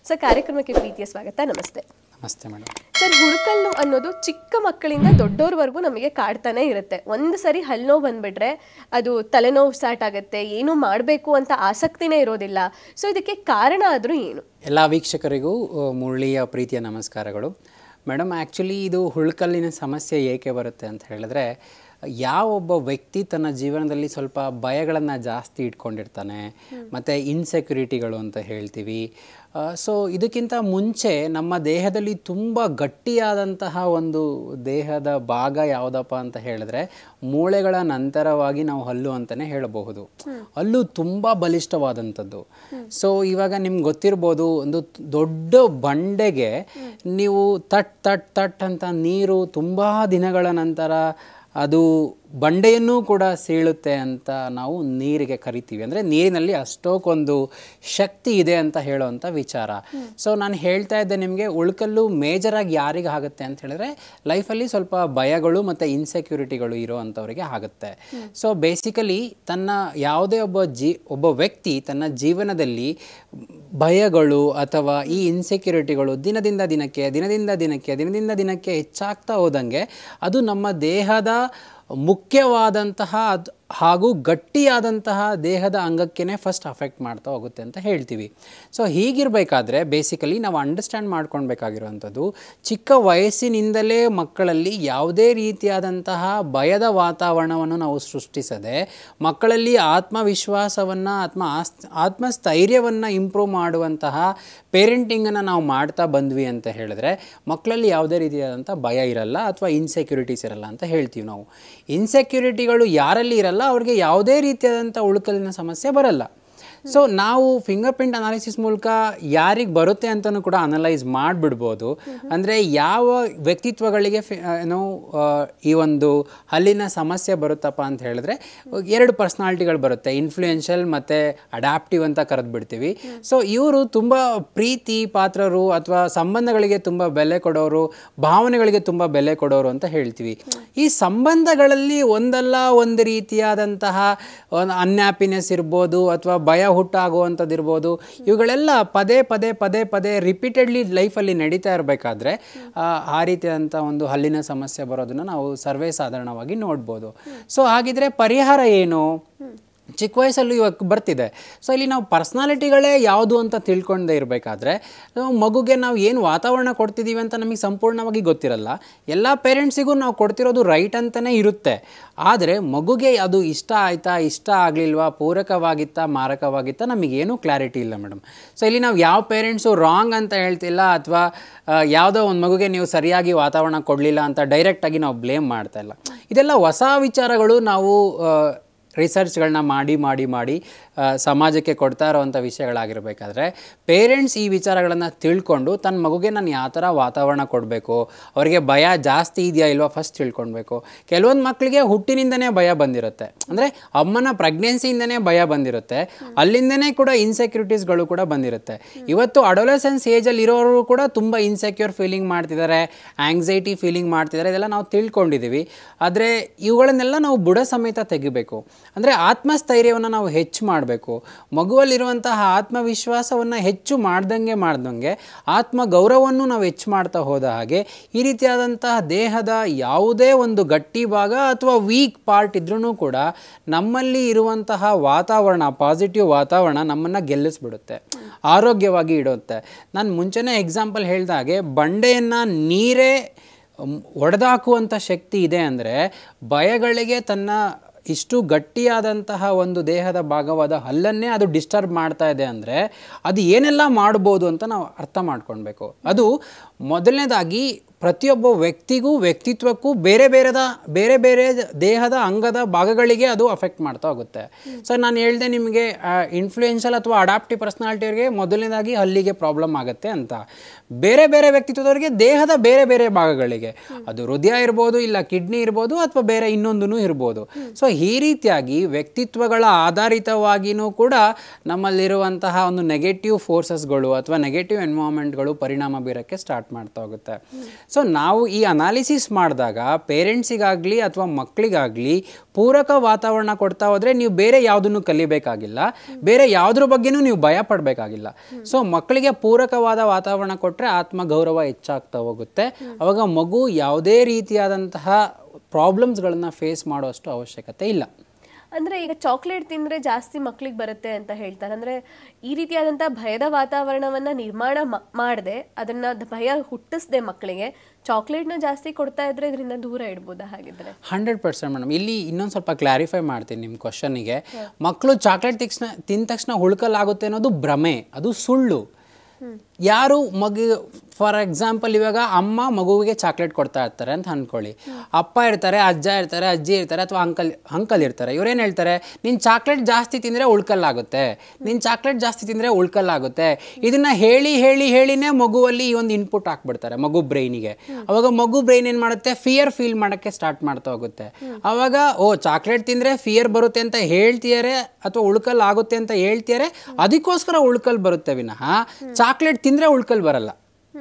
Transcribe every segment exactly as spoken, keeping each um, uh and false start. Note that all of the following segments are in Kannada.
ಸರ್, ಕಾರ್ಯಕ್ರಮಕ್ಕೆ ಪ್ರೀತಿಯ ಸ್ವಾಗತ. ನಮಸ್ತೆ. ನಮಸ್ತೆ ಮೇಡಮ್. ಸರ್, ಹುಳುಕಲ್ಲು ಅನ್ನೋದು ಚಿಕ್ಕ ಮಕ್ಕಳಿಂದ ದೊಡ್ಡೋರ್ವರೆಗೂ ನಮಗೆ ಕಾಡ್ತಾನೆ ಇರುತ್ತೆ. ಒಂದು ಸರಿ ಹಲ್ಲುನೋವು ಬಂದ್ಬಿಟ್ರೆ ಅದು ತಲೆನೋವು ಸ್ಟಾರ್ಟ್ ಆಗುತ್ತೆ, ಏನು ಮಾಡಬೇಕು ಅಂತ ಆಸಕ್ತಿನೇ ಇರೋದಿಲ್ಲ. ಸೊ ಇದಕ್ಕೆ ಕಾರಣ ಆದರೂ ಏನು? ಎಲ್ಲ ವೀಕ್ಷಕರಿಗೂ ಮುರಳಿಯ ಪ್ರೀತಿಯ ನಮಸ್ಕಾರಗಳು. ಮೇಡಮ್, ಆ್ಯಕ್ಚುಲಿ ಇದು ಹುಳುಕಲ್ಲಿನ ಸಮಸ್ಯೆ ಏಕೆ ಬರುತ್ತೆ ಅಂತ ಹೇಳಿದ್ರೆ, ಯಾವೊಬ್ಬ ವ್ಯಕ್ತಿ ತನ್ನ ಜೀವನದಲ್ಲಿ ಸ್ವಲ್ಪ ಭಯಗಳನ್ನು ಜಾಸ್ತಿ ಇಟ್ಕೊಂಡಿರ್ತಾನೆ, ಮತ್ತು ಇನ್ಸೆಕ್ಯೂರಿಟಿಗಳು ಅಂತ ಹೇಳ್ತೀವಿ. ಸೊ ಇದಕ್ಕಿಂತ ಮುಂಚೆ ನಮ್ಮ ದೇಹದಲ್ಲಿ ತುಂಬ ಗಟ್ಟಿಯಾದಂತಹ ಒಂದು ದೇಹದ ಭಾಗ ಯಾವುದಪ್ಪ ಅಂತ ಹೇಳಿದ್ರೆ ಮೂಳೆಗಳ ನಂತರವಾಗಿ ನಾವು ಹಲ್ಲು ಅಂತಲೇ ಹೇಳಬಹುದು. ಹಲ್ಲು ತುಂಬ ಬಲಿಷ್ಠವಾದಂಥದ್ದು. ಸೊ ಇವಾಗ ನಿಮ್ಗೆ ಗೊತ್ತಿರ್ಬೋದು, ಒಂದು ದೊಡ್ಡ ಬಂಡೆಗೆ ನೀವು ತಟ್ ತಟ್ ತಟ್ ಅಂತ ನೀರು ತುಂಬ ದಿನಗಳ ನಂತರ ಅದು ಬಂಡೆಯನ್ನೂ ಕೂಡ ಸೀಳುತ್ತೆ ಅಂತ ನಾವು ನೀರಿಗೆ ಕರಿತೀವಿ. ಅಂದರೆ ನೀರಿನಲ್ಲಿ ಅಷ್ಟೊಂದು ಶಕ್ತಿ ಇದೆ ಅಂತ ಹೇಳೋವಂಥ ವಿಚಾರ. ಸೊ ನಾನು ಹೇಳ್ತಾ ಇದ್ದೆ ನಿಮಗೆ, ಉಳ್ಕಲ್ಲು ಮೇಜರಾಗಿ ಯಾರಿಗೆ ಆಗುತ್ತೆ ಅಂತ ಹೇಳಿದ್ರೆ ಲೈಫಲ್ಲಿ ಸ್ವಲ್ಪ ಭಯಗಳು ಮತ್ತು ಇನ್ಸೆಕ್ಯೂರಿಟಿಗಳು ಇರೋ ಅಂಥವ್ರಿಗೆ ಆಗುತ್ತೆ. ಸೊ ಬೇಸಿಕಲಿ ತನ್ನ ಯಾವುದೇ ಒಬ್ಬ ಜೀ ಒಬ್ಬ ವ್ಯಕ್ತಿ ತನ್ನ ಜೀವನದಲ್ಲಿ ಭಯಗಳು ಅಥವಾ ಈ ಇನ್ಸೆಕ್ಯೂರಿಟಿಗಳು ದಿನದಿಂದ ದಿನಕ್ಕೆ ದಿನದಿಂದ ದಿನಕ್ಕೆ ದಿನದಿಂದ ದಿನಕ್ಕೆ ಹೆಚ್ಚಾಗ್ತಾ ಹೋದಂಗೆ ಅದು ನಮ್ಮ ದೇಹದ ಮುಖ್ಯವಾದಂತಹ ಹಾಗೂ ಗಟ್ಟಿಯಾದಂತಹ ದೇಹದ ಅಂಗಕ್ಕೇ ಫಸ್ಟ್ ಅಫೆಕ್ಟ್ ಮಾಡ್ತಾ ಹೋಗುತ್ತೆ ಅಂತ ಹೇಳ್ತೀವಿ. ಸೊ ಹೀಗಿರಬೇಕಾದ್ರೆ ಬೇಸಿಕಲಿ ನಾವು ಅಂಡರ್ಸ್ಟ್ಯಾಂಡ್ ಮಾಡ್ಕೊಳ್ಬೇಕಾಗಿರುವಂಥದ್ದು, ಚಿಕ್ಕ ವಯಸ್ಸಿನಿಂದಲೇ ಮಕ್ಕಳಲ್ಲಿ ಯಾವುದೇ ರೀತಿಯಾದಂತಹ ಭಯದ ವಾತಾವರಣವನ್ನು ನಾವು ಸೃಷ್ಟಿಸದೆ ಮಕ್ಕಳಲ್ಲಿ ಆತ್ಮವಿಶ್ವಾಸವನ್ನು ಆತ್ಮ ಆಸ್ ಆತ್ಮಸ್ಥೈರ್ಯವನ್ನು ಇಂಪ್ರೂವ್ ಮಾಡುವಂತಹ ಪೇರೆಂಟಿಂಗನ್ನು ನಾವು ಮಾಡ್ತಾ ಬಂದ್ವಿ ಅಂತ ಹೇಳಿದ್ರೆ ಮಕ್ಕಳಲ್ಲಿ ಯಾವುದೇ ರೀತಿಯಾದಂಥ ಭಯ ಇರಲ್ಲ ಅಥವಾ ಇನ್ಸೆಕ್ಯೂರಿಟೀಸ್ ಇರಲ್ಲ ಅಂತ ಹೇಳ್ತೀವಿ ನಾವು. ಇನ್ಸೆಕ್ಯೂರಿಟಿಗಳು ಯಾರಲ್ಲಿ ಇರಲ್ಲ ಅವ್ರಿಗೆ ಯಾವುದೇ ರೀತಿಯಾದಂಥ ಉಳುಕಲಿನ ಸಮಸ್ಯೆ ಬರಲ್ಲ. ಸೊ ನಾವು ಫಿಂಗರ್ ಪ್ರಿಂಟ್ ಅನಾಲಿಸಿಸ್ ಮೂಲಕ ಯಾರಿಗೆ ಬರುತ್ತೆ ಅಂತಲೂ ಕೂಡ ಅನಲೈಸ್ ಮಾಡಿಬಿಡ್ಬೋದು. ಅಂದರೆ ಯಾವ ವ್ಯಕ್ತಿತ್ವಗಳಿಗೆ ಫಿ ಏನೋ ಈ ಒಂದು ಹಲ್ಲಿನ ಸಮಸ್ಯೆ ಬರುತ್ತಪ್ಪ ಅಂತ ಹೇಳಿದ್ರೆ ಎರಡು ಪರ್ಸ್ನಾಲಿಟಿಗಳು ಬರುತ್ತೆ, ಇನ್ಫ್ಲೂಯೆನ್ಷಿಯಲ್ ಮತ್ತು ಅಡ್ಯಾಪ್ಟಿವ್ ಅಂತ ಕರೆದು ಬಿಡ್ತೀವಿ. ಸೊ ಇವರು ತುಂಬ ಪ್ರೀತಿ ಪಾತ್ರರು ಅಥವಾ ಸಂಬಂಧಗಳಿಗೆ ತುಂಬ ಬೆಲೆ ಕೊಡೋರು, ಭಾವನೆಗಳಿಗೆ ತುಂಬ ಬೆಲೆ ಕೊಡೋರು ಅಂತ ಹೇಳ್ತೀವಿ. ಈ ಸಂಬಂಧಗಳಲ್ಲಿ ಒಂದಲ್ಲ ಒಂದು ರೀತಿಯಾದಂತಹ ಒಂದು ಅನ್ಹ್ಯಾಪಿನೆಸ್ ಇರ್ಬೋದು ಅಥವಾ ಭಯ ಹುಟ್ಟಾಗುವಂಥದ್ದು ಇರ್ಬೋದು. ಇವುಗಳೆಲ್ಲ ಪದೇ ಪದೇ ಪದೇ ಪದೇ ರಿಪೀಟೆಡ್ಲಿ ಲೈಫಲ್ಲಿ ನಡೀತಾ ಇರಬೇಕಾದ್ರೆ ಆ ರೀತಿಯಾದಂಥ ಒಂದು ಹಲ್ಲಿನ ಸಮಸ್ಯೆ ಬರೋದನ್ನು ನಾವು ಸರ್ವೇ ಸಾಧಾರಣವಾಗಿ ನೋಡ್ಬೋದು. ಸೊ ಹಾಗಿದ್ರೆ ಪರಿಹಾರ ಏನು? ಚಿಕ್ಕ ವಯಸ್ಸಲ್ಲೂ ಇವಾಗ ಬರ್ತಿದೆ. ಸೊ ಇಲ್ಲಿ ನಾವು ಪರ್ಸ್ನಾಲಿಟಿಗಳೇ ಯಾವುದು ಅಂತ ತಿಳ್ಕೊಂಡೇ ಇರಬೇಕಾದ್ರೆ ಮಗುಗೆ ನಾವು ಏನು ವಾತಾವರಣ ಕೊಡ್ತಿದ್ದೀವಿ ಅಂತ ನಮಗೆ ಸಂಪೂರ್ಣವಾಗಿ ಗೊತ್ತಿರಲ್ಲ. ಎಲ್ಲ ಪೇರೆಂಟ್ಸಿಗೂ ನಾವು ಕೊಡ್ತಿರೋದು ರೈಟ್ ಅಂತಲೇ ಇರುತ್ತೆ. ಆದರೆ ಮಗುಗೆ ಅದು ಇಷ್ಟ ಆಯಿತಾ, ಇಷ್ಟ ಆಗಲಿಲ್ವಾ, ಪೂರಕವಾಗಿತ್ತಾ, ಮಾರಕವಾಗಿತ್ತಾ, ನಮಗೇನೂ ಕ್ಲಾರಿಟಿ ಇಲ್ಲ ಮೇಡಮ್. ಸೊ ಇಲ್ಲಿ ನಾವು ಯಾವ ಪೇರೆಂಟ್ಸು ರಾಂಗ್ ಅಂತ ಹೇಳ್ತಿಲ್ಲ ಅಥವಾ ಯಾವುದೋ ಒಂದು ಮಗುಗೆ ನೀವು ಸರಿಯಾಗಿ ವಾತಾವರಣ ಕೊಡಲಿಲ್ಲ ಅಂತ ಡೈರೆಕ್ಟಾಗಿ ನಾವು ಬ್ಲೇಮ್ ಮಾಡ್ತಾ ಇಲ್ಲ. ಇದೆಲ್ಲ ಹೊಸ ವಿಚಾರಗಳು ನಾವು ರಿಸರ್ಚ್ಗಳನ್ನ ಮಾಡಿ ಮಾಡಿ ಮಾಡಿ ಸಮಾಜಕ್ಕೆ ಕೊಡ್ತಾ ಇರೋವಂಥ ವಿಷಯಗಳಾಗಿರಬೇಕಾದ್ರೆ ಪೇರೆಂಟ್ಸ್ ಈ ವಿಚಾರಗಳನ್ನು ತಿಳ್ಕೊಂಡು ತನ್ನ ಮಗುಗೆ ನಾನು ಯಾವ ಥರ ವಾತಾವರಣ ಕೊಡಬೇಕು, ಅವರಿಗೆ ಭಯ ಜಾಸ್ತಿ ಇದೆಯಾ ಇಲ್ವಾ ಫಸ್ಟ್ ತಿಳ್ಕೊಳ್ಬೇಕು. ಕೆಲವೊಂದು ಮಕ್ಕಳಿಗೆ ಹುಟ್ಟಿನಿಂದನೇ ಭಯ ಬಂದಿರುತ್ತೆ, ಅಂದರೆ ಅಮ್ಮನ ಪ್ರೆಗ್ನೆನ್ಸಿಯಿಂದನೇ ಭಯ ಬಂದಿರುತ್ತೆ, ಅಲ್ಲಿಂದನೇ ಕೂಡ ಇನ್ಸೆಕ್ಯೂರಿಟೀಸ್ಗಳು ಕೂಡ ಬಂದಿರುತ್ತೆ. ಇವತ್ತು ಅಡೋಲೆಸೆನ್ಸ್ ಏಜಲ್ಲಿ ಇರೋರು ಕೂಡ ತುಂಬ ಇನ್ಸೆಕ್ಯೂರ್ ಫೀಲಿಂಗ್ ಮಾಡ್ತಿದ್ದಾರೆ, ಆಂಗ್ಸೈಟಿ ಫೀಲಿಂಗ್ ಮಾಡ್ತಿದ್ದಾರೆ. ಇದೆಲ್ಲ ನಾವು ತಿಳ್ಕೊಂಡಿದ್ದೀವಿ. ಆದರೆ ಇವುಗಳನ್ನೆಲ್ಲ ನಾವು ಬುಡ ಸಮೇತ ತೆಗಿಬೇಕು. ಅಂದರೆ ಆತ್ಮಸ್ಥೈರ್ಯವನ್ನು ನಾವು ಹೆಚ್ಚು ಮಾಡಬೇಕು. ಮಗುವಲ್ಲಿರುವಂತಹ ಆತ್ಮವಿಶ್ವಾಸವನ್ನು ಹೆಚ್ಚು ಮಾಡ್ದಂಗೆ ಮಾಡ್ದಂಗೆ ಆತ್ಮ ಗೌರವವನ್ನು ನಾವು ಹೆಚ್ಚು ಮಾಡ್ತಾ ಹೋದ ಹಾಗೆ ಈ ರೀತಿಯಾದಂತಹ ದೇಹದ ಯಾವುದೇ ಒಂದು ಗಟ್ಟಿ ಭಾಗ ಅಥವಾ ವೀಕ್ ಪಾರ್ಟ್ ಇದ್ರೂ ಕೂಡ ನಮ್ಮಲ್ಲಿ ಇರುವಂತಹ ವಾತಾವರಣ, ಪಾಸಿಟಿವ್ ವಾತಾವರಣ ನಮ್ಮನ್ನು ಗೆಲ್ಲಿಸ್ಬಿಡುತ್ತೆ, ಆರೋಗ್ಯವಾಗಿ ಇಡುತ್ತೆ. ನಾನು ಮುಂಚೆನೇ ಎಕ್ಸಾಂಪಲ್ ಹೇಳಿದ ಹಾಗೆ ಬಂಡೆಯನ್ನು ನೀರೇ ಒಡೆದಾಕುವಂಥ ಶಕ್ತಿ ಇದೆ ಅಂದರೆ ಭಯಗಳಿಗೆ ತನ್ನ ಇಷ್ಟು ಗಟ್ಟಿಯಾದಂತಹ ಒಂದು ದೇಹದ ಭಾಗವಾದ ಹಲ್ಲನ್ನೇ ಅದು ಡಿಸ್ಟರ್ಬ್ ಮಾಡ್ತಾ ಇದೆ ಅಂದರೆ ಅದು ಏನೆಲ್ಲ ಮಾಡ್ಬೋದು ಅಂತ ನಾವು ಅರ್ಥ ಮಾಡ್ಕೊಳ್ಬೇಕು. ಅದು ಮೊದಲನೇದಾಗಿ ಪ್ರತಿಯೊಬ್ಬ ವ್ಯಕ್ತಿಗೂ ವ್ಯಕ್ತಿತ್ವಕ್ಕೂ ಬೇರೆ ಬೇರೆದ ಬೇರೆ ಬೇರೆ ದೇಹದ ಅಂಗದ ಭಾಗಗಳಿಗೆ ಅದು ಅಫೆಕ್ಟ್ ಮಾಡ್ತಾ ಹೋಗುತ್ತೆ. ಸೊ ನಾನು ಹೇಳಿದೆ ನಿಮಗೆ ಇನ್ಫ್ಲೂಯೆನ್ಷಿಯಲ್ ಅಥವಾ ಅಡಾಪ್ಟಿವ್ ಪರ್ಸ್ನಾಲಿಟಿಯವರಿಗೆ ಮೊದಲನೇದಾಗಿ ಹಲ್ಲಿಗೆ ಪ್ರಾಬ್ಲಮ್ ಆಗುತ್ತೆ ಅಂತ. ಬೇರೆ ಬೇರೆ ವ್ಯಕ್ತಿತ್ವದವರಿಗೆ ದೇಹದ ಬೇರೆ ಬೇರೆ ಭಾಗಗಳಿಗೆ, ಅದು ಹೃದಯ ಇರ್ಬೋದು, ಇಲ್ಲ ಕಿಡ್ನಿ ಇರ್ಬೋದು, ಅಥವಾ ಬೇರೆ ಇನ್ನೊಂದೂ ಇರ್ಬೋದು. ಸೊ ಈ ರೀತಿಯಾಗಿ ವ್ಯಕ್ತಿತ್ವಗಳ ಆಧಾರಿತವಾಗಿಯೂ ಕೂಡ ನಮ್ಮಲ್ಲಿರುವಂತಹ ಒಂದು ನೆಗೆಟಿವ್ ಫೋರ್ಸಸ್ಗಳು ಅಥವಾ ನೆಗೆಟಿವ್ ಎನ್ವೈರನ್ಮೆಂಟ್ಗಳು ಪರಿಣಾಮ ಬೀರೋಕ್ಕೆ ಸ್ಟಾರ್ಟ್ ಮಾಡ್ತಾ ಹೋಗುತ್ತೆ. ಸೊ ನಾವು ಈ ಅನಾಲಿಸಿಸ್ ಮಾಡಿದಾಗ ಪೇರೆಂಟ್ಸಿಗಾಗಲಿ ಅಥವಾ ಮಕ್ಕಳಿಗಾಗಲಿ ಪೂರಕ ವಾತಾವರಣ ಕೊಡ್ತಾ ಹೋದರೆ ನೀವು ಬೇರೆ ಯಾವುದನ್ನು ಕಲಿಬೇಕಾಗಿಲ್ಲ, ಬೇರೆ ಯಾವುದ್ರ ಬಗ್ಗೆನೂ ನೀವು ಭಯ ಪಡಬೇಕಾಗಿಲ್ಲ. ಸೊ ಮಕ್ಕಳಿಗೆ ಪೂರಕವಾದ ವಾತಾವರಣ ಕೊಟ್ಟರೆ ಆತ್ಮಗೌರವ ಹೆಚ್ಚಾಗ್ತಾ ಹೋಗುತ್ತೆ. ಅವಾಗ ಮಗು ಯಾವುದೇ ರೀತಿಯಾದಂತಹ ಪ್ರಾಬ್ಲಮ್ಸ್ಗಳನ್ನು ಫೇಸ್ ಮಾಡುವಷ್ಟು ಅವಶ್ಯಕತೆ ಇಲ್ಲ. ಅಂದರೆ ಈಗ ಚಾಕ್ಲೇಟ್ ತಿಂದರೆ ಜಾಸ್ತಿ ಮಕ್ಳಿಗೆ ಬರುತ್ತೆ ಅಂತ ಹೇಳ್ತಾರೆ. ಅಂದರೆ ಈ ರೀತಿಯಾದಂಥ ಭಯದ ವಾತಾವರಣವನ್ನು ನಿರ್ಮಾಣ ಮಾಡದೆ, ಅದನ್ನು ಭಯ ಹುಟ್ಟಿಸದೆ ಮಕ್ಕಳಿಗೆ ಚಾಕ್ಲೇಟ್ನ ಜಾಸ್ತಿ ಕೊಡ್ತಾ ಇದ್ರೆ ಇದರಿಂದ ದೂರ ಇಡ್ಬೋದಾ? ಹಾಗಿದ್ರೆ ಹಂಡ್ರೆಡ್ ಪರ್ಸೆಂಟ್ ಮೇಡಮ್. ಇಲ್ಲಿ ಇನ್ನೊಂದು ಸ್ವಲ್ಪ ಕ್ಲಾರಿಫೈ ಮಾಡ್ತೀನಿ ನಿಮ್ಮ ಕ್ವಶನಿಗೆ. ಮಕ್ಕಳು ಚಾಕ್ಲೇಟ್ ತಕ್ಷಣ ತಿಂದ ತಕ್ಷಣ ಹುಳ್ಕಲ್ಲಾಗುತ್ತೆ ಅನ್ನೋದು ಭ್ರಮೆ, ಅದು ಸುಳ್ಳು. ಯಾರು ಮಗು ಫಾರ್ ಎಕ್ಸಾಂಪಲ್ ಇವಾಗ ಅಮ್ಮ ಮಗುವಿಗೆ ಚಾಕ್ಲೇಟ್ ಕೊಡ್ತಾ ಇರ್ತಾರೆ ಅಂತ ಅಂದ್ಕೊಳ್ಳಿ. ಅಪ್ಪ ಇರ್ತಾರೆ, ಅಜ್ಜ ಇರ್ತಾರೆ, ಅಜ್ಜಿ ಇರ್ತಾರೆ, ಅಥವಾ ಅಂಕಲ್ ಅಂಕಲ್ ಇರ್ತಾರೆ. ಇವ್ರೇನು ಹೇಳ್ತಾರೆ, ನೀನು ಚಾಕ್ಲೇಟ್ ಜಾಸ್ತಿ ತಿಂದರೆ ಉಳ್ಕಲ್ಲಾಗುತ್ತೆ, ನೀನು ಚಾಕ್ಲೇಟ್ ಜಾಸ್ತಿ ತಿಂದರೆ ಉಳ್ಕಲ್ಲಾಗುತ್ತೆ. ಇದನ್ನು ಹೇಳಿ ಹೇಳಿ ಹೇಳಿನೇ ಮಗುವಲ್ಲಿ ಈ ಒಂದು ಇನ್ಪುಟ್ ಹಾಕ್ಬಿಡ್ತಾರೆ ಮಗು ಬ್ರೈನಿಗೆ. ಅವಾಗ ಮಗು ಬ್ರೈನ್ ಏನು ಮಾಡುತ್ತೆ, ಫಿಯರ್ ಫೀಲ್ ಮಾಡೋಕ್ಕೆ ಸ್ಟಾರ್ಟ್ ಮಾಡ್ತಾ ಹೋಗುತ್ತೆ. ಅವಾಗ ಓ ಚಾಕ್ಲೇಟ್ ತಿಂದರೆ ಫಿಯರ್ ಬರುತ್ತೆ ಅಂತ ಹೇಳ್ತಿದ್ದಾರೆ ಅಥವಾ ಉಳ್ಕಲ್ ಆಗುತ್ತೆ ಅಂತ ಹೇಳ್ತಿದ್ದಾರೆ, ಅದಕ್ಕೋಸ್ಕರ ಉಳ್ಕಲ್ ಬರುತ್ತೆ ವಿನಃ ಚಾಕ್ಲೇಟ್ ತಿಂದರೆ ಉಳ್ಕಲ್ ಬರಲ್ಲ.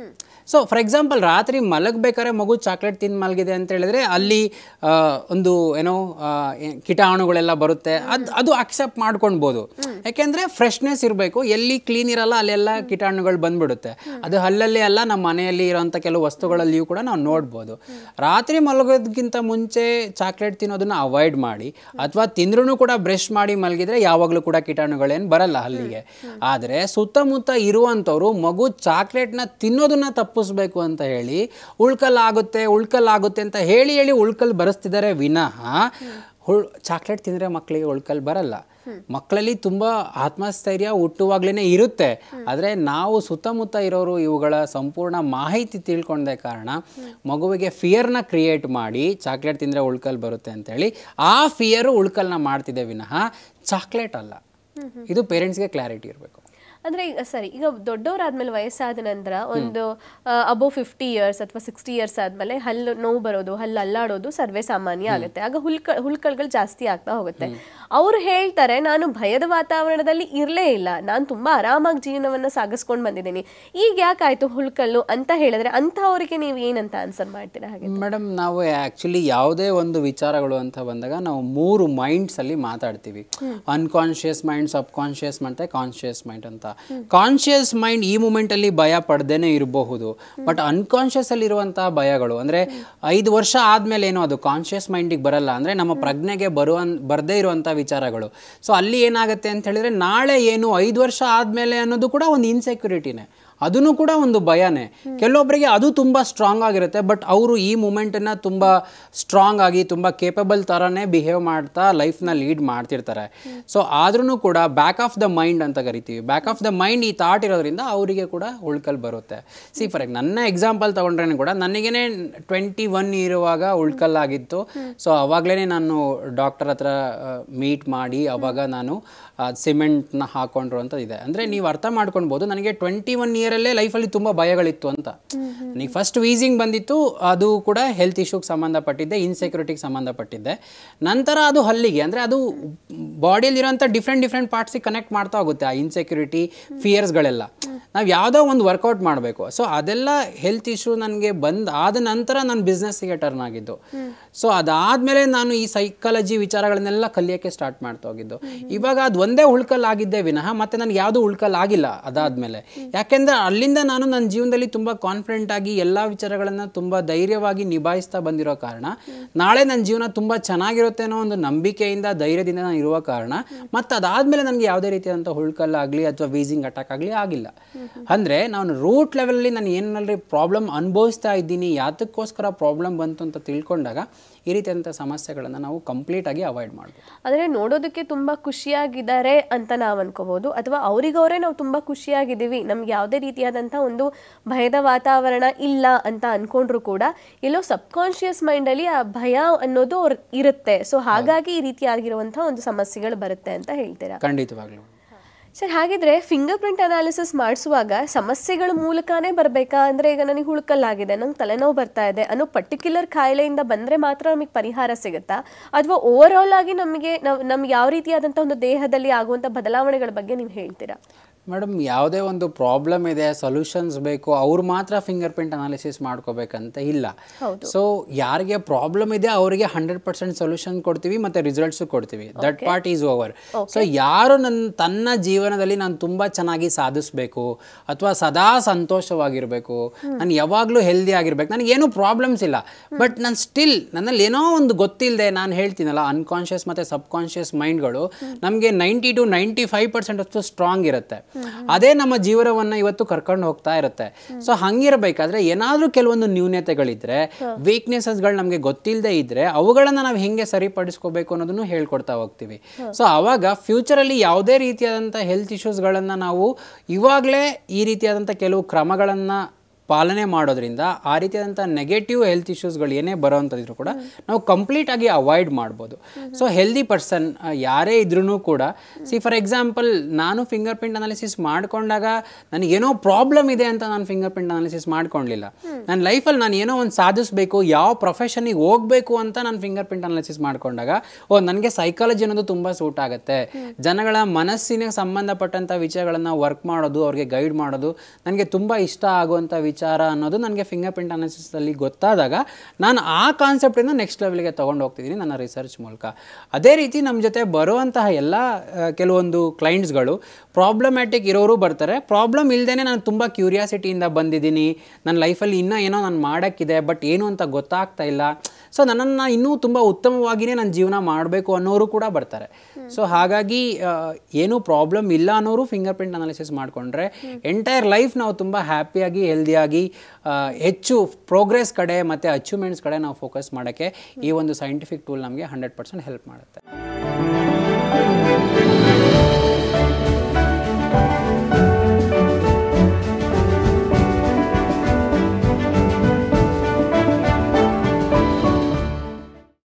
ಸೊ ಫಾರ್ ಎಕ್ಸಾಂಪಲ್ ರಾತ್ರಿ ಮಲಗಬೇಕಾದ್ರೆ ಮಗು ಚಾಕ್ಲೇಟ್ ತಿಂದು ಮಲಗಿದೆ ಅಂತ ಹೇಳಿದ್ರೆ ಅಲ್ಲಿ ಒಂದು ಏನೋ ಕೀಟಾಣುಗಳೆಲ್ಲ ಬರುತ್ತೆ, ಅದು ಅದು ಅಕ್ಸೆಪ್ಟ್ ಮಾಡ್ಕೊಳ್ಬೋದು. ಯಾಕೆಂದರೆ ಫ್ರೆಶ್ನೆಸ್ ಇರಬೇಕು, ಎಲ್ಲಿ ಕ್ಲೀನ್ ಇರಲ್ಲ ಅಲ್ಲೆಲ್ಲ ಕೀಟಾಣುಗಳು ಬಂದ್ಬಿಡುತ್ತೆ. ಅದು ಹಲ್ಲಲ್ಲಿ ಅಲ್ಲ, ನಮ್ಮ ಮನೆಯಲ್ಲಿ ಇರೋಂಥ ಕೆಲವು ವಸ್ತುಗಳಲ್ಲಿಯೂ ಕೂಡ ನಾವು ನೋಡ್ಬೋದು. ರಾತ್ರಿ ಮಲಗೋದಕ್ಕಿಂತ ಮುಂಚೆ ಚಾಕ್ಲೇಟ್ ತಿನ್ನೋದನ್ನ ಅವಾಯ್ಡ್ ಮಾಡಿ, ಅಥವಾ ತಿಂದ್ರೂ ಕೂಡ ಬ್ರಷ್ ಮಾಡಿ ಮಲಗಿದ್ರೆ ಯಾವಾಗಲೂ ಕೂಡ ಕೀಟಾಣುಗಳೇನು ಬರಲ್ಲ ಹಲ್ಲಿಗೆ. ಆದರೆ ಸುತ್ತಮುತ್ತ ಇರುವಂಥವ್ರು ಮಗು ಚಾಕ್ಲೇಟ್ನ ತಿನ್ನೋದನ್ನ ತಪ್ಪು ಬೇಕು ಅಂತ ಹೇಳಿ ಉಳ್ಕಲ್ ಆಗುತ್ತೆ ಉಳ್ಕಲ್ ಆಗುತ್ತೆ ಅಂತ ಹೇಳಿ ಹೇಳಿ ಉಳ್ಕಲ್ ಬರೆಸ್ತಿದ್ದಾರೆ ವಿನಃ ಹುಳ್ ಚಾಕ್ಲೇಟ್ ತಿಂದರೆ ಮಕ್ಕಳಿಗೆ ಉಳ್ಕಲ್ ಬರಲ್ಲ. ಮಕ್ಕಳಲ್ಲಿ ತುಂಬ ಆತ್ಮಸ್ಥೈರ್ಯ ಹುಟ್ಟುವಾಗ್ಲೇ ಇರುತ್ತೆ. ಆದರೆ ನಾವು ಸುತ್ತಮುತ್ತ ಇರೋರು ಇವುಗಳ ಸಂಪೂರ್ಣ ಮಾಹಿತಿ ತಿಳ್ಕೊಂಡ ಕಾರಣ ಮಗುವಿಗೆ ಫಿಯರ್ನ ಕ್ರಿಯೇಟ್ ಮಾಡಿ ಚಾಕ್ಲೇಟ್ ತಿಂದರೆ ಉಳ್ಕಲ್ ಬರುತ್ತೆ ಅಂತೇಳಿ ಆ ಫಿಯರು ಉಳ್ಕಲ್ನ ಮಾಡ್ತಿದೆ ವಿನಃ ಚಾಕ್ಲೇಟ್ ಅಲ್ಲ. ಇದು ಪೇರೆಂಟ್ಸ್ಗೆ ಕ್ಲಾರಿಟಿ ಇರಬೇಕು. ಅಂದರೆ ಈಗ ಸರಿ, ಈಗ ದೊಡ್ಡವರಾದ್ಮೇಲೆ ವಯಸ್ಸಾದ ನಂತರ ಒಂದು ಅಬೋ ಫಿಫ್ಟಿ ಇಯರ್ಸ್ ಅಥವಾ ಸಿಕ್ಸ್ಟಿ ಇಯರ್ಸ್ ಆದಮೇಲೆ ಹಲ್ಲು ನೋವು ಬರೋದು, ಹಲ್ಲು ಅಲ್ಲಾಡೋದು ಸರ್ವೇ ಸಾಮಾನ್ಯ ಆಗುತ್ತೆ. ಆಗ ಹುಲ್ಕ ಹುಲ್ಕಲ್ಗಳು ಜಾಸ್ತಿ ಆಗ್ತಾ ಹೋಗುತ್ತೆ. ಅವರು ಹೇಳ್ತಾರೆ, ನಾನು ಭಯದ ವಾತಾವರಣದಲ್ಲಿ ಇರಲೇ ಇಲ್ಲ, ನಾನು ತುಂಬ ಆರಾಮಾಗಿ ಜೀವನವನ್ನು ಸಾಗಿಸ್ಕೊಂಡು ಬಂದಿದ್ದೀನಿ, ಈಗ ಯಾಕಾಯ್ತು ಹುಲ್ಕಲ್ಲು ಅಂತ ಹೇಳಿದ್ರೆ ಅಂಥವರಿಗೆ ನೀವು ಏನಂತ ಆನ್ಸರ್ ಮಾಡ್ತೀರಾ? ಹಾಗೆ ಮೇಡಮ್, ನಾವು ಆ್ಯಕ್ಚುಲಿ ಯಾವುದೇ ಒಂದು ವಿಚಾರಗಳು ಅಂತ ಬಂದಾಗ ನಾವು ಮೂರು ಮೈಂಡ್ಸಲ್ಲಿ ಮಾತಾಡ್ತೀವಿ. ಅನ್ಕಾನ್ಷಿಯಸ್ ಮೈಂಡ್, ಸಬ್ ಕಾನ್ಷಿಯಸ್ ಮತ್ತು ಕಾನ್ಷಿಯಸ್ ಮೈಂಡ್ ಅಂತ. ಕಾನ್ಷಿಯಸ್ ಮೈಂಡ್ ಈ ಮೂಮೆಂಟಲ್ಲಿ ಭಯ ಪಡ್ದೇನೆ ಇರಬಹುದು, ಬಟ್ ಅನ್ಕಾನ್ಷಿಯಸ್ ಅಲ್ಲಿ ಇರುವಂತಹ ಭಯಗಳು ಅಂದರೆ ಐದು ವರ್ಷ ಆದ್ಮೇಲೆ ಏನೋ ಅದು ಕಾನ್ಷಿಯಸ್ ಮೈಂಡಿಗೆ ಬರಲ್ಲ, ಅಂದರೆ ನಮ್ಮ ಪ್ರಜ್ಞೆಗೆ ಬರುವ ಬರ್ದೇ ಇರುವಂಥ ವಿಚಾರಗಳು. ಸೊ ಅಲ್ಲಿ ಏನಾಗುತ್ತೆ ಅಂತ ಹೇಳಿದ್ರೆ ನಾಳೆ ಏನು ಐದು ವರ್ಷ ಆದಮೇಲೆ ಅನ್ನೋದು ಕೂಡ ಒಂದು ಇನ್ಸೆಕ್ಯೂರಿಟಿನೇ, ಅದೂ ಕೂಡ ಒಂದು ಭಯನೇ. ಕೆಲವೊಬ್ಬರಿಗೆ ಅದು ತುಂಬ ಸ್ಟ್ರಾಂಗ್ ಆಗಿರುತ್ತೆ, ಬಟ್ ಅವರು ಈ ಮೂಮೆಂಟನ್ನು ತುಂಬ ಸ್ಟ್ರಾಂಗ್ ಆಗಿ ತುಂಬ ಕೇಪಬಲ್ ಥರನೇ ಬಿಹೇವ್ ಮಾಡ್ತಾ ಲೈಫ್ನ ಲೀಡ್ ಮಾಡ್ತಿರ್ತಾರೆ. ಸೊ ಆದ್ರೂ ಕೂಡ ಬ್ಯಾಕ್ ಆಫ್ ದ ಮೈಂಡ್ ಅಂತ ಕರಿತೀವಿ, ಬ್ಯಾಕ್ ಆಫ್ ದ ಮೈಂಡ್ ಈ ಥಾಟ್ ಇರೋದ್ರಿಂದ ಅವರಿಗೆ ಕೂಡ ಉಳ್ಕಲ್ ಬರುತ್ತೆ. ಸಿ ಫಾರ್ ಎಕ್ಸಾಂಪಲ್ ನನ್ನ ಎಕ್ಸಾಂಪಲ್ ತೊಗೊಂಡ್ರೆ ಕೂಡ ನನಗೇನೆ ಟ್ವೆಂಟಿ ಒನ್ ಇರುವಾಗ ಉಳ್ಕಲ್ಲಾಗಿತ್ತು. ಸೊ ಅವಾಗಲೇ ನಾನು ಡಾಕ್ಟರ್ ಹತ್ರ ಮೀಟ್ ಮಾಡಿ ಅವಾಗ ನಾನು ಸಿಮೆಂಟ್ನ ಹಾಕೊಂಡ್ರು ಅಂತ ಇದೆ. ಅಂದರೆ ನೀವು ಅರ್ಥ ಮಾಡ್ಕೊಳ್ಬೋದು, ನನಗೆ ಟ್ವೆಂಟಿ ಒನ್ ಇಯರಲ್ಲೇ ಲೈಫಲ್ಲಿ ತುಂಬ ಭಯಗಳಿತ್ತು ಅಂತ. ನನಗೆ ಫಸ್ಟ್ ವೀಸಿಂಗ್ ಬಂದಿತ್ತು, ಅದು ಕೂಡ ಹೆಲ್ತ್ ಇಶ್ಯೂಗೆ ಸಂಬಂಧಪಟ್ಟಿದ್ದೆ, ಇನ್ಸೆಕ್ಯೂರಿಟಿಗೆ ಸಂಬಂಧಪಟ್ಟಿದ್ದೆ. ನಂತರ ಅದು ಹಲ್ಲಿಗೆ, ಅಂದರೆ ಅದು ಬಾಡಿಯಲ್ಲಿರೋಂಥ ಡಿಫ್ರೆಂಟ್ ಡಿಫ್ರೆಂಟ್ ಪಾರ್ಟ್ಸಿಗೆ ಕನೆಕ್ಟ್ ಮಾಡ್ತಾ ಹೋಗುತ್ತೆ ಆ ಇನ್ಸೆಕ್ಯೂರಿಟಿ ಫಿಯರ್ಸ್ಗಳೆಲ್ಲ. ನಾವು ಯಾವುದೋ ಒಂದು ವರ್ಕೌಟ್ ಮಾಡಬೇಕು. ಸೊ ಅದೆಲ್ಲ ಹೆಲ್ತ್ ಇಶ್ಯೂ ನನಗೆ ಬಂದು ಆದ ನಂತರ ನಾನು ಬಿಸ್ನೆಸ್ಸಿಗೆ ಟರ್ನ್ ಆಗಿದ್ದು. ಸೊ ಅದಾದಮೇಲೆ ನಾನು ಈ ಸೈಕಾಲಜಿ ವಿಚಾರಗಳನ್ನೆಲ್ಲ ಕಲಿಯೋಕ್ಕೆ ಸ್ಟಾರ್ಟ್ ಮಾಡ್ತಾ ಹೋಗಿದ್ದು. ಇವಾಗ ಅದು ಒಂದೇ ಉಳ್ಕಲ್ ಆಗಿದ್ದೆ ವಿನಃ ಮತ್ತೆ ನನಗೆ ಯಾವುದೂ ಉಳ್ಕಲ್ ಆಗಿಲ್ಲ ಅದಾದಮೇಲೆ. ಯಾಕೆಂದರೆ ಅಲ್ಲಿಂದ ನಾನು ನನ್ನ ಜೀವನದಲ್ಲಿ ತುಂಬ ಕಾನ್ಫಿಡೆಂಟ್ ಆಗಿ ಎಲ್ಲ ವಿಚಾರಗಳನ್ನು ತುಂಬ ಧೈರ್ಯವಾಗಿ ನಿಭಾಯಿಸ್ತಾ ಬಂದಿರೋ ಕಾರಣ ನಾಳೆ ನನ್ನ ಜೀವನ ತುಂಬ ಚೆನ್ನಾಗಿರುತ್ತೆ ಅನ್ನೋ ಒಂದು ನಂಬಿಕೆಯಿಂದ ಧೈರ್ಯದಿಂದ ನಾನು ಇರುವ ಕಾರಣ ಮತ್ತು ಅದಾದಮೇಲೆ ನನಗೆ ಯಾವುದೇ ರೀತಿಯಾದಂಥ ಉಳ್ಕಲ್ಲಾಗಲಿ ಅಥವಾ ವೀಸಿಂಗ್ ಅಟ್ಯಾಕ್ ಆಗಲಿ ಆಗಿಲ್ಲ. ಅಂದರೆ ನಾನು ರೂಟ್ ಲೆವೆಲಲ್ಲಿ ನಾನು ಏನಲ್ಲಿ ಪ್ರಾಬ್ಲಮ್ ಅನುಭವಿಸ್ತಾ ಇದ್ದೀನಿ, ಯಾತಕ್ಕೋಸ್ಕರ ಪ್ರಾಬ್ಲಮ್ ಬಂತು ಅಂತ ತಿಳ್ಕೊಂಡಾಗ ಈ ರೀತಿಯಾದಂಥ ಸಮಸ್ಯೆಗಳನ್ನು ನಾವು ಕಂಪ್ಲೀಟಾಗಿ ಅವಾಯ್ಡ್ ಮಾಡ್ಬೋದು. ಅಂದರೆ ನೋಡೋದಕ್ಕೆ ತುಂಬ ಖುಷಿಯಾಗಿದ್ದಾರೆ ಅಂತ ನಾವು ಅನ್ಕೋಬೋದು, ಅಥವಾ ಅವರಿಗವರೇ ನಾವು ತುಂಬ ಖುಷಿಯಾಗಿದ್ದೀವಿ, ನಮ್ಗೆ ಯಾವುದೇ ರೀತಿಯಾದಂಥ ಒಂದು ಭಯದ ವಾತಾವರಣ ಇಲ್ಲ ಅಂತ ಅಂದ್ಕೊಂಡ್ರು ಕೂಡ ಎಲ್ಲೋ ಸಬ್ಕಾನ್ಷಿಯಸ್ ಮೈಂಡಲ್ಲಿ ಆ ಭಯ ಅನ್ನೋದು ಅವ್ರು ಇರುತ್ತೆ. ಸೊ ಹಾಗಾಗಿ ಈ ರೀತಿಯಾಗಿರುವಂಥ ಒಂದು ಸಮಸ್ಯೆಗಳು ಬರುತ್ತೆ ಅಂತ ಹೇಳ್ತೀರಾ? ಖಂಡಿತವಾಗ್ಲೂ ಸರ್. ಹಾಗಿದ್ರೆ ಫಿಂಗರ್ ಪ್ರಿಂಟ್ ಅನಾಲಿಸಿಸ್ ಮಾಡಿಸುವಾಗ ಸಮಸ್ಯೆಗಳ ಮೂಲಕನೇ ಬರಬೇಕಾ? ಅಂದರೆ ಈಗ ನನಗೆ ಹುಳ್ಕಲ್ಲಾಗಿದೆ, ನಂಗೆ ತಲೆನೋವು ಬರ್ತಾ ಇದೆ ಅನ್ನೋ ಪರ್ಟಿಕ್ಯುಲರ್ ಕಾಯಿಲೆಯಿಂದ ಬಂದರೆ ಮಾತ್ರ ನಮಗೆ ಪರಿಹಾರ ಸಿಗುತ್ತಾ, ಅಥವಾ ಓವರ್ ಆಲ್ ಆಗಿ ನಮಗೆ ನಾವು ನಮ್ಗೆ ಯಾವ ರೀತಿಯಾದಂಥ ಒಂದು ದೇಹದಲ್ಲಿ ಆಗುವಂಥ ಬದಲಾವಣೆಗಳ ಬಗ್ಗೆ ನೀವು ಹೇಳ್ತೀರಾ? ಮೇಡಮ್ ಯಾವುದೇ ಒಂದು ಪ್ರಾಬ್ಲಮ್ ಇದೆ, ಸೊಲ್ಯೂಷನ್ಸ್ ಬೇಕು, ಅವ್ರು ಮಾತ್ರ ಫಿಂಗರ್ ಪ್ರಿಂಟ್ ಅನಾಲಿಸಿಸ್ ಮಾಡ್ಕೋಬೇಕಂತ ಇಲ್ಲ. ಸೊ ಯಾರಿಗೆ ಪ್ರಾಬ್ಲಮ್ ಇದೆ ಅವರಿಗೆ ಹಂಡ್ರೆಡ್ ಪರ್ಸೆಂಟ್ ಸೊಲ್ಯೂಷನ್ ಕೊಡ್ತೀವಿ ಮತ್ತು ರಿಸಲ್ಟ್ಸು ಕೊಡ್ತೀವಿ. That part is over. So ಯಾರು ನನ್ನ ತನ್ನ ಜೀವನದಲ್ಲಿ ನಾನು ತುಂಬ ಚೆನ್ನಾಗಿ ಸಾಧಿಸಬೇಕು ಅಥವಾ ಸದಾ ಸಂತೋಷವಾಗಿರಬೇಕು, ನಾನು ಯಾವಾಗಲೂ ಹೆಲ್ದಿ ಆಗಿರ್ಬೇಕು, ನನಗೇನು ಪ್ರಾಬ್ಲಮ್ಸ್ ಇಲ್ಲ, ಬಟ್ ನಾನು ಸ್ಟಿಲ್ ನನ್ನಲ್ಲಿ ಏನೋ ಒಂದು ಗೊತ್ತಿಲ್ಲದೆ, ನಾನು ಹೇಳ್ತೀನಲ್ಲ ಅನ್ಕಾನ್ಷಿಯಸ್ ಮತ್ತು ಸಬ್ ಕಾನ್ಷಿಯಸ್ ಮೈಂಡ್ಗಳು ನಮಗೆ ninety two ninety five percent ಅಷ್ಟು ಸ್ಟ್ರಾಂಗ್ ಇರುತ್ತೆ. ಅದೇ ನಮ್ಮ ಜೀವನವನ್ನು ಇವತ್ತು ಕರ್ಕೊಂಡು ಹೋಗ್ತಾ ಇರುತ್ತೆ. ಸೊ ಹಂಗಿರಬೇಕಾದ್ರೆ ಏನಾದರೂ ಕೆಲವೊಂದು ನ್ಯೂನತೆಗಳಿದ್ರೆ, ವೀಕ್ನೆಸಸ್ಗಳು ನಮಗೆ ಗೊತ್ತಿಲ್ಲದೆ ಇದ್ರೆ ಅವುಗಳನ್ನು ನಾವು ಹೆಂಗೆ ಸರಿಪಡಿಸ್ಕೋಬೇಕು ಅನ್ನೋದನ್ನು ಹೇಳ್ಕೊಡ್ತಾ ಹೋಗ್ತೀವಿ. ಸೊ ಆವಾಗ ಫ್ಯೂಚರಲ್ಲಿ ಯಾವುದೇ ರೀತಿಯಾದಂಥ ಹೆಲ್ತ್ ಇಶ್ಯೂಸ್ಗಳನ್ನು ನಾವು ಇವಾಗಲೇ ಈ ರೀತಿಯಾದಂಥ ಕೆಲವು ಕ್ರಮಗಳನ್ನು ಪಾಲನೆ ಮಾಡೋದ್ರಿಂದ ಆ ರೀತಿಯಾದಂಥ ನೆಗೆಟಿವ್ ಹೆಲ್ತ್ ಇಶ್ಯೂಸ್ಗಳು ಏನೇ ಬರೋವಂಥದ್ರೂ ಕೂಡ ನಾವು ಕಂಪ್ಲೀಟಾಗಿ ಅವಾಯ್ಡ್ ಮಾಡ್ಬೋದು. ಸೊ ಹೆಲ್ದಿ ಪರ್ಸನ್ ಯಾರೇ ಇದ್ರೂ ಕೂಡ, ಸಿ ಫಾರ್ ಎಕ್ಸಾಂಪಲ್ ನಾನು ಫಿಂಗರ್ ಪ್ರಿಂಟ್ ಅನಾಲಿಸಿಸ್ ಮಾಡ್ಕೊಂಡಾಗ ನನಗೇನೋ ಪ್ರಾಬ್ಲಮ್ ಇದೆ ಅಂತ ನಾನು ಫಿಂಗರ್ ಪ್ರಿಂಟ್ ಅನಾಲಿಸಿಸ್ ಮಾಡ್ಕೊಳ್ಳಿಲ್ಲ. ನನ್ನ ಲೈಫಲ್ಲಿ ನಾನು ಏನೋ ಒಂದು ಸಾಧಿಸಬೇಕು, ಯಾವ ಪ್ರೊಫೆಷನಿಗೆ ಹೋಗಬೇಕು ಅಂತ ನಾನು ಫಿಂಗರ್ ಪ್ರಿಂಟ್ ಅನಾಲಿಸಿಸ್ ಮಾಡ್ಕೊಂಡಾಗ, ಓ ನನಗೆ ಸೈಕಾಲಜಿ ಅನ್ನೋದು ತುಂಬ ಸೂಟ್ ಆಗುತ್ತೆ, ಜನಗಳ ಮನಸ್ಸಿನ ಸಂಬಂಧಪಟ್ಟಂಥ ವಿಷಯಗಳನ್ನು ವರ್ಕ್ ಮಾಡೋದು, ಅವ್ರಿಗೆ ಗೈಡ್ ಮಾಡೋದು ನನಗೆ ತುಂಬ ಇಷ್ಟ ಆಗುವಂಥ ವಿಚಾರ ವಿಚಾರ ಅನ್ನೋದು ನನಗೆ ಫಿಂಗರ್ ಪ್ರಿಂಟ್ ಅನಾಲಿಸಿಸಲ್ಲಿ ಗೊತ್ತಾದಾಗ ನಾನು ಆ ಕಾನ್ಸೆಪ್ಟಿಂದ ನೆಕ್ಸ್ಟ್ ಲೆವೆಲ್ಗೆ ತೊಗೊಂಡು ಹೋಗ್ತಿದ್ದೀನಿ ನನ್ನ ರಿಸರ್ಚ್ ಮೂಲಕ. ಅದೇ ರೀತಿ ನಮ್ಮ ಜೊತೆ ಬರುವಂತಹ ಎಲ್ಲ ಕೆಲವೊಂದು ಕ್ಲೈಂಟ್ಸ್ಗಳು ಪ್ರಾಬ್ಲಮ್ಯಾಟಿಕ್ ಇರೋರು ಬರ್ತಾರೆ. ಪ್ರಾಬ್ಲಮ್ ಇಲ್ಲದೇ ನಾನು ತುಂಬ ಕ್ಯೂರಿಯಾಸಿಟಿಯಿಂದ ಬಂದಿದ್ದೀನಿ, ನನ್ನ ಲೈಫಲ್ಲಿ ಇನ್ನೂ ಏನೋ ನಾನು ಮಾಡೋಕ್ಕಿದೆ ಬಟ್ ಏನು ಅಂತ ಗೊತ್ತಾಗ್ತಾ ಇಲ್ಲ, ಸೊ ನನ್ನನ್ನು ಇನ್ನೂ ತುಂಬ ಉತ್ತಮವಾಗಿಯೇ ನನ್ನ ಜೀವನ ಮಾಡಬೇಕು ಅನ್ನೋರು ಕೂಡ ಬರ್ತಾರೆ. ಸೊ ಹಾಗಾಗಿ ಏನೂ ಪ್ರಾಬ್ಲಮ್ ಇಲ್ಲ ಅನ್ನೋರು ಫಿಂಗರ್ ಪ್ರಿಂಟ್ ಅನಾಲಿಸಿಸ್ ಮಾಡಿಕೊಂಡ್ರೆ ಎಂಟೈರ್ ಲೈಫ್ ನಾವು ತುಂಬ ಹ್ಯಾಪಿಯಾಗಿ ಹೆಲ್ದಿಯಾಗಿ ಹೆಚ್ಚು ಪ್ರೋಗ್ರೆಸ್ ಕಡೆ ಮತ್ತು ಅಚೀವ್ಮೆಂಟ್ಸ್ ಕಡೆ ನಾವು ಫೋಕಸ್ ಮಾಡೋಕ್ಕೆ ಈ ಒಂದು ಸೈಂಟಿಫಿಕ್ ಟೂಲ್ ನಮಗೆ ಹಂಡ್ರೆಡ್ ಪರ್ಸೆಂಟ್ ಹೆಲ್ಪ್ ಮಾಡುತ್ತೆ.